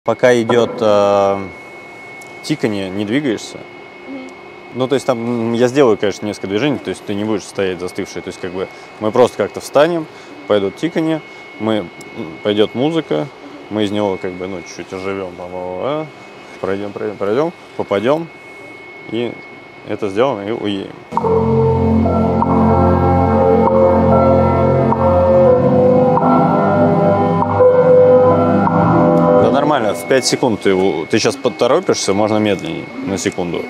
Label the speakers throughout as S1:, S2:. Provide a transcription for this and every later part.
S1: Пока идет тиканье, не двигаешься. Ну, то есть там я сделаю, конечно, несколько движений, то есть ты не будешь стоять застывший. То есть как бы мы просто как-то встанем, пойдет тиканье, пойдет музыка, мы из него как бы, ну, чуть-чуть оживем, пройдем, попадем, и это сделано, и уедем. Да нормально, в 5 секунд ты сейчас поторопишься, можно медленнее, на секунду.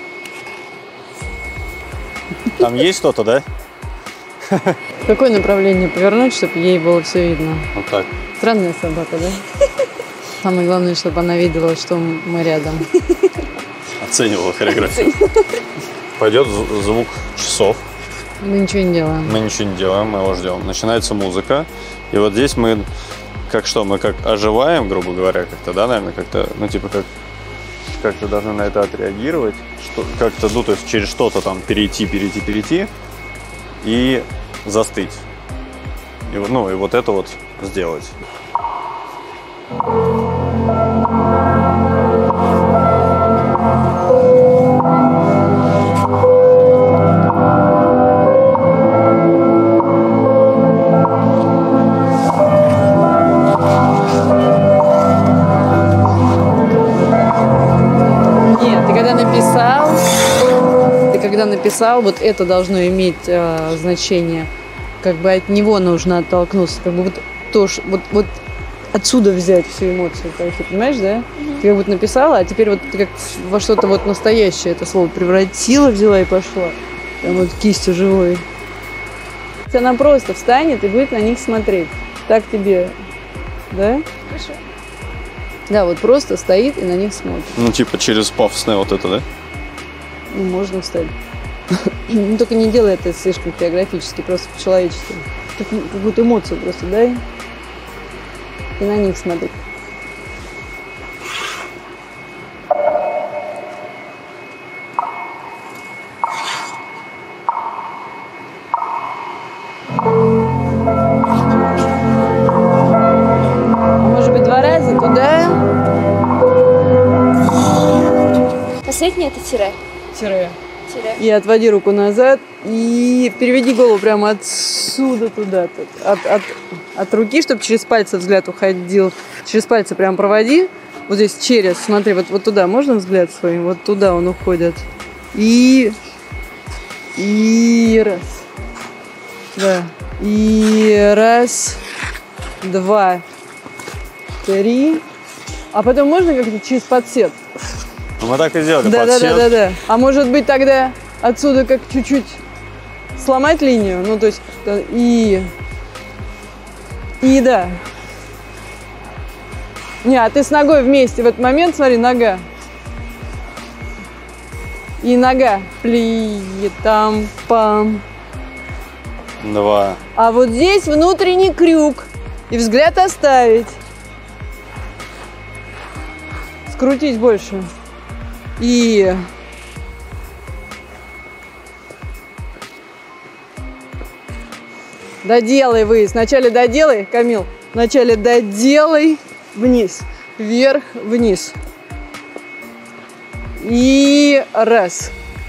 S1: Там есть что-то, да?
S2: В какое направление повернуть, чтобы ей было все видно?
S1: Вот так.
S2: Странная собака, да? Самое главное, чтобы она видела, что мы рядом.
S1: Оценивала хореографию. Пойдет звук часов.
S2: Мы ничего не делаем.
S1: Мы ничего не делаем, мы его ждем. Начинается музыка. И вот здесь мы как что? Мы как оживаем, грубо говоря, как-то, да, наверное, как-то, ну, типа, как-то должны на это отреагировать. Как-то, ну, то есть через что-то там перейти и застыть. И, ну, и вот это вот сделать.
S2: Когда написал, вот это должно иметь значение, как бы от него нужно оттолкнуться, как бы вот тоже, вот отсюда взять всю эмоцию, ты понимаешь, да? Ты как будто написала, а теперь вот ты как во что-то вот настоящее это слово превратила, взяла и пошла, прям вот кистью живой. Она просто встанет и будет на них смотреть. Так тебе, да?
S3: Хорошо.
S2: Да, вот просто стоит и на них смотрит.
S1: Ну, типа через пафосное вот это, да?
S2: Ну, можно встать. Ну, только не делай это слишком хореографически, просто по-человечески. Какую-то эмоцию просто дай. И на них смотри. Может быть, 2 раза туда.
S3: Последнее это тире.
S2: Тире. И отводи руку назад и переведи голову прямо отсюда туда. От руки, чтобы через пальцы взгляд уходил. Через пальцы прям проводи. Вот здесь через, смотри, вот туда можно взгляд свой? Вот туда он уходит. И раз. Да. И раз, 2, 3. А потом можно как-то через подсет?
S1: Ну, мы так и сделали.
S2: Да. А может быть тогда отсюда как чуть-чуть сломать линию? Ну, то есть и да. Не, а ты с ногой вместе. В этот момент, смотри, нога. И нога. Там, пам.
S1: 2.
S2: А вот здесь внутренний крюк. И взгляд оставить. Скрутить больше. И доделай вы. Сначала доделай, Камил. Вначале доделай вниз, вверх, вниз. И раз.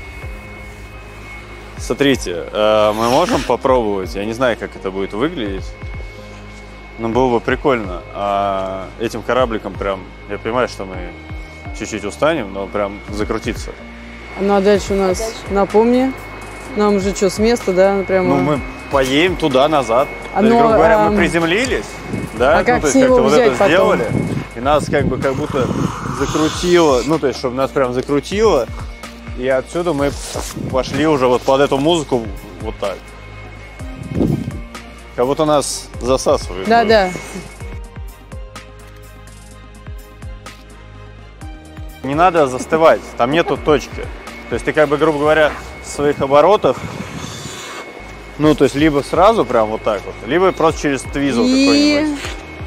S1: Смотрите, мы можем попробовать. Я не знаю, как это будет выглядеть. Но было бы прикольно. Этим корабликом прям, я понимаю, что мы чуть-чуть устанем, но прям закрутиться.
S2: Ну а дальше у нас, напомни, нам же что, с места, да? Прямо...
S1: Ну мы поедем туда-назад. То есть, грубо говоря, мы приземлились, да?
S2: А как
S1: то есть
S2: с него
S1: как-то вот
S2: взять
S1: это
S2: потом?
S1: сделали, и нас как будто закрутило, ну то есть, чтобы нас прям закрутило, и отсюда мы пошли уже вот под эту музыку вот так. Как будто нас засасывает.
S2: Да.
S1: Не надо застывать, там нету точки. То есть ты как бы, грубо говоря, своих оборотов, ну то есть либо сразу прям вот так вот, либо просто через твизл какой-нибудь.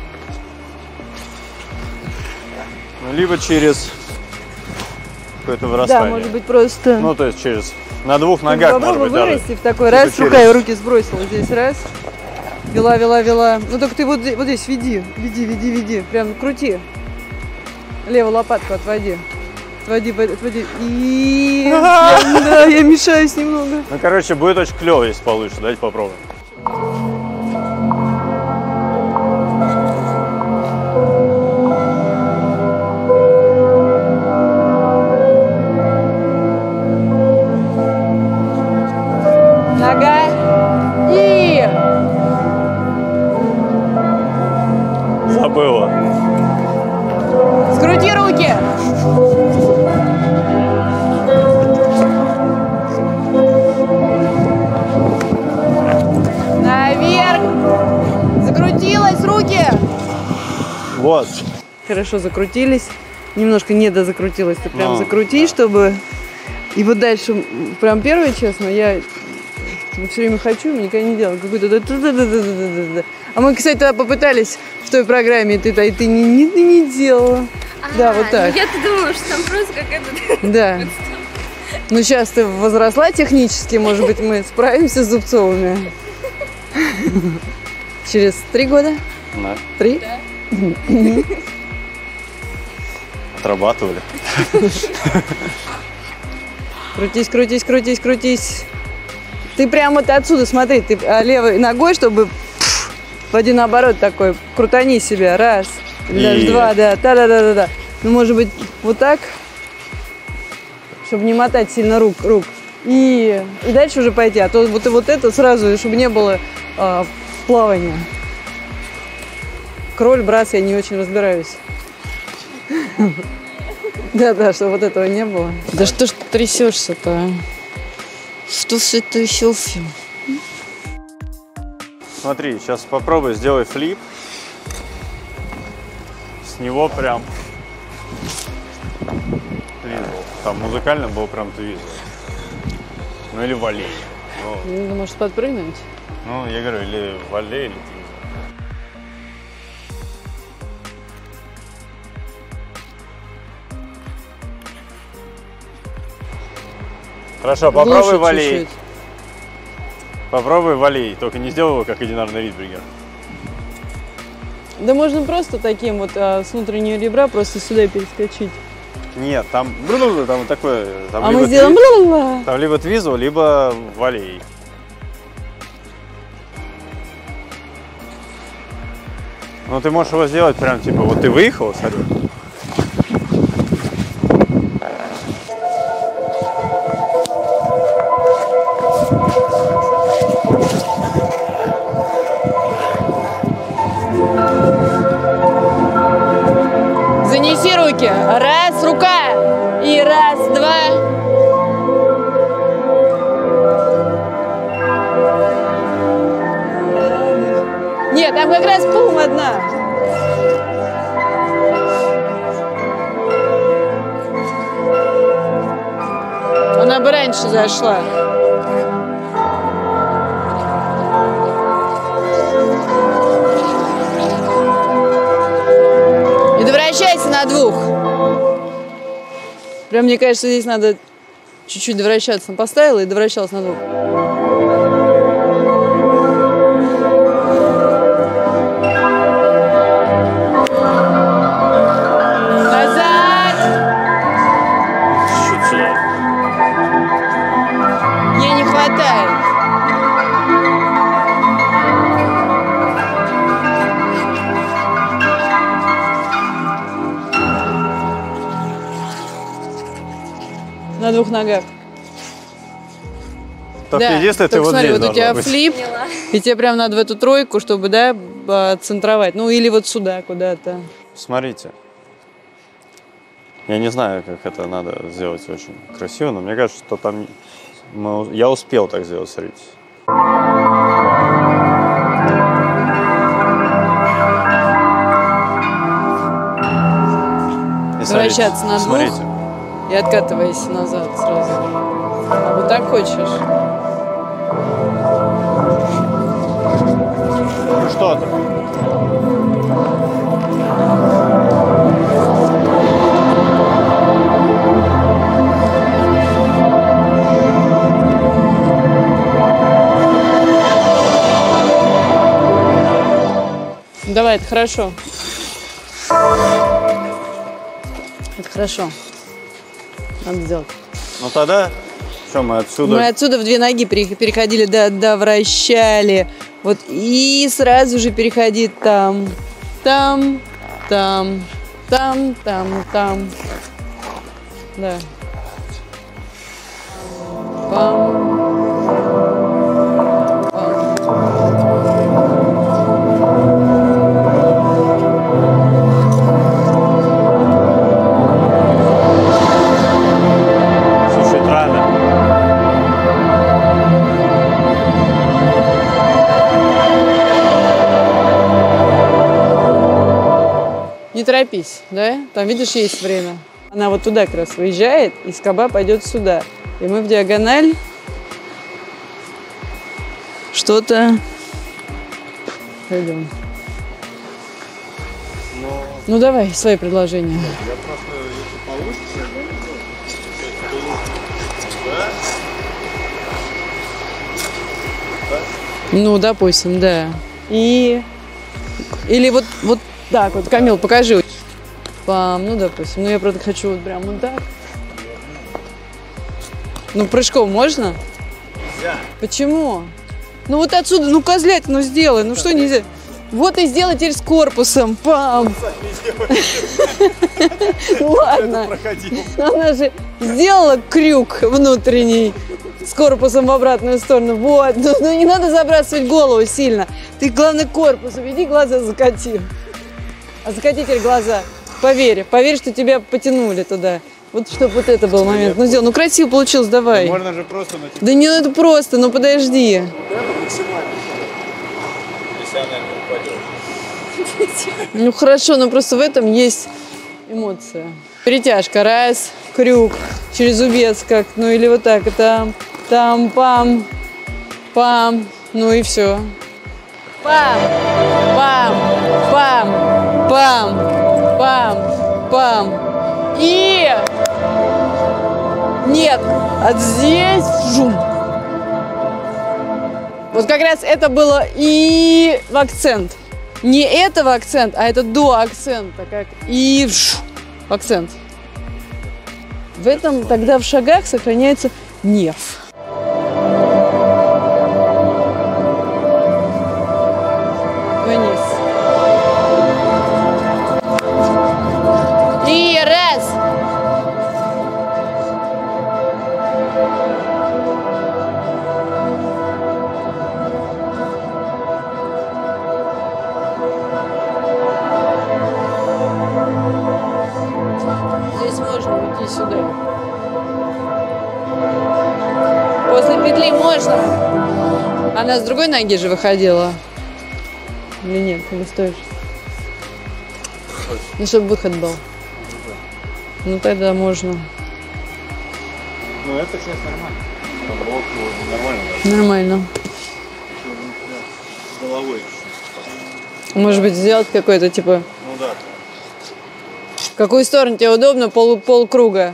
S1: Ну, либо через какое-то вырастание.
S2: Да, может быть просто...
S1: Ну то есть через... На 2 ногах, может быть, даже.
S2: Вырасти в такой раз,
S1: через...
S2: рука и руки сбросила. Здесь раз. Вела. Ну только ты вот здесь веди. Прям крути. Левую лопатку отводи. Отводи. И да, я мешаюсь немного.
S1: Ну, короче, будет очень клево, если получится. Давайте попробуем.
S2: Нога. И
S1: Забыла.
S2: скрути руки. Наверх. Закрутилась, руки.
S1: Вот.
S2: Хорошо закрутились. Немножко недозакрутилось. Ты прям
S1: Ну,
S2: закрути,
S1: да.
S2: чтобы... И вот дальше, прям первое, честно, я все время хочу, но никогда не делала. Какой-то... А мы, кстати, тогда попытались в той программе, и ты не делала. Да, вот так.
S3: Я-то думала, что там просто какая-то...
S2: Да. Ну, сейчас ты возросла технически, может быть, мы справимся с Зубцовыми. Через 3 года?
S1: Да.
S2: 3?
S1: Отрабатывали.
S2: Крутись. Ты прямо ты отсюда смотри, ты левой ногой, чтобы в один оборот такой, крутани себя, раз, даже два, да. Ну, может быть, вот так, чтобы не мотать сильно рук. И дальше уже пойти, а то вот это сразу, чтобы не было плавания. Кроль, брас, я не очень разбираюсь. Да, чтобы вот этого не было. Да что ж ты трясешься-то, а? Что все это еще все?
S1: Смотри, сейчас попробуй, сделай флип. С него прям твизл. Там музыкально был прям твизл. Ну или валей.
S2: Ну, может подпрыгнуть?
S1: Ну, я говорю, или валей, или твизл. Хорошо, попробуй
S2: Глушит
S1: валей.
S2: чуть-чуть.
S1: Попробуй валей, только не сделай его как одинарный Ридбергер.
S2: Да можно просто таким вот с внутреннего ребра просто сюда перескочить.
S1: Нет, там вот такое. Там
S2: А
S1: либо
S2: мы сделаем ла-ла-ла.
S1: Там либо твизл, либо валей. Ну ты можешь его сделать прям типа, вот ты выехал, смотри.
S2: Занеси руки. Раз, рука. И раз, два. Нет, там как раз пум одна. Она бы раньше зашла. И довращайся на 2. Прям, мне кажется, здесь надо чуть-чуть довращаться. Поставила и довращалась на 2. Назад!
S1: Чуть сюда.
S2: Ей не хватает. На 2 ногах.
S1: Только единственное, ты
S2: только
S1: вот
S2: смотри,
S1: здесь
S2: вот у тебя
S1: должна быть.
S2: флип, и тебе прям надо в эту тройку, чтобы, да, центровать. Ну, или вот сюда куда-то.
S1: Смотрите. Я не знаю, как это надо сделать очень красиво, но мне кажется, что там... Я успел так сделать, смотрите. И
S2: Возвращаться на 2
S1: смотрите.
S2: и откатывайся назад сразу. А вот так хочешь?
S1: Ну что ты?
S2: Давай, это хорошо. Это хорошо. Надо сделать.
S1: Ну тогда, что мы отсюда...
S2: Мы отсюда в 2 ноги переходили, вращали. Вот, и сразу же переходить там. Да. Пам.
S1: Чуть-чуть рано.
S2: Не торопись, да? Там, видишь, есть время. Она вот туда как раз выезжает, и скоба пойдет сюда. И мы в диагональ что-то пойдем. Ну давай, свои предложения.
S1: Я просто, если получится,
S2: Ну, допустим, да. И... Или вот так вот. Камил, покажи. Пам, ну, допустим. Ну, я правда хочу вот прям вот так. Ну, прыжком можно?
S1: Нельзя.
S2: Почему? Ну, вот отсюда, ну, козлять, ну, сделай. Ну, что нельзя? Вот и сделай теперь с корпусом. Пам. Ну, ладно. Она же сделала крюк внутренний с корпусом в обратную сторону. Вот. Ну, не надо забрасывать голову сильно. Ты, главное, корпусом иди, глаза закати. А закати теперь глаза. Поверь, что тебя потянули туда. Вот чтобы вот это был момент. Ну, сделал. Ну, красиво получилось, давай.
S1: Можно же просто...
S2: Да не, ну это просто, ну подожди.
S1: Если она не упадет.
S2: Ну хорошо, но просто в этом есть эмоция. Перетяжка, раз, крюк, через зубец как, ну или вот так, там, пам, ну и все. Пам, и нет, здесь жум. Вот как раз это было и в акцент. Не это в акцент, а это до акцента, как и в акцент. В этом тогда в шагах сохраняется нерв. Вниз. И раз. Здесь можно уйти сюда. После петли можно. Она с другой ноги же выходила. Или нет? Или стоишь? Ну, чтобы выход был. Ну, тогда можно.
S1: Ну, это сейчас нормально. Нормально.
S2: Нормально.
S1: С головой.
S2: Может быть, сделать какой-то, типа...
S1: Ну да.
S2: В какую сторону тебе удобно? Полкруга.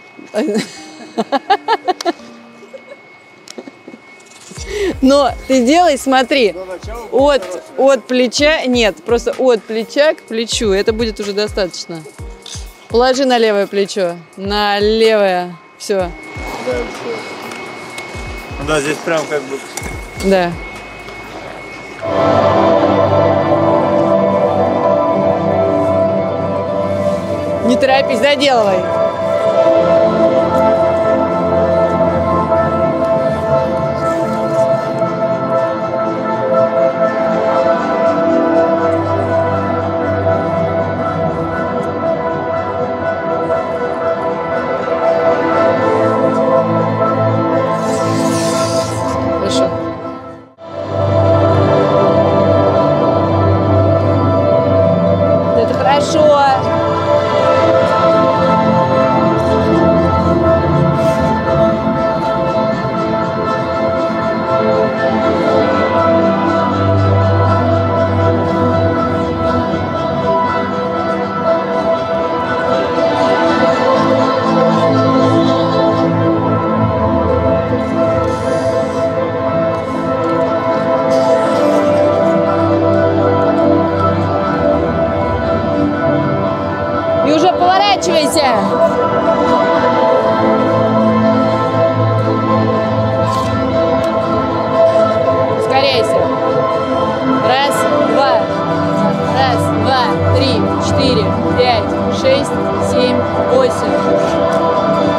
S2: Но ты делай, смотри, от плеча, нет, просто от плеча к плечу, это будет уже достаточно. Положи на левое плечо, на левое, все.
S1: Да, все. Ну да, здесь прям как бы...
S2: Да. Не торопись, доделывай. Хорошо. Это хорошо. Поворачивайся. Ускоряйся. Раз, два. Раз, два, три, 4, 5, 6, 7, 8.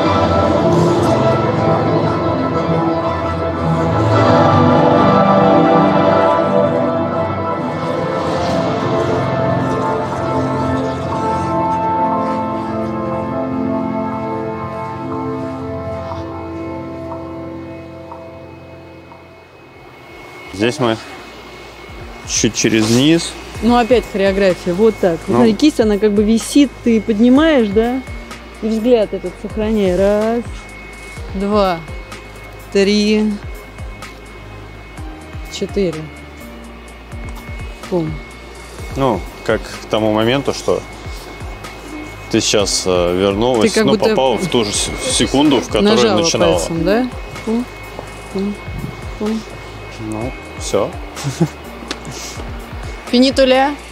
S1: Здесь мы чуть через низ.
S2: Ну, опять хореография. Вот так.
S1: Ну.
S2: Смотри, кисть, она как бы висит, ты поднимаешь, да? И взгляд этот сохраняй. Раз, два, три, 4. Пум.
S1: Ну, как к тому моменту, что ты сейчас вернулась,
S2: Ты как
S1: ну,
S2: будто
S1: попала в ту же секунду, в которую
S2: нажала
S1: начинала.
S2: пальцем, да? Пум, пум, пум.
S1: Ну, все.
S2: Финитуля.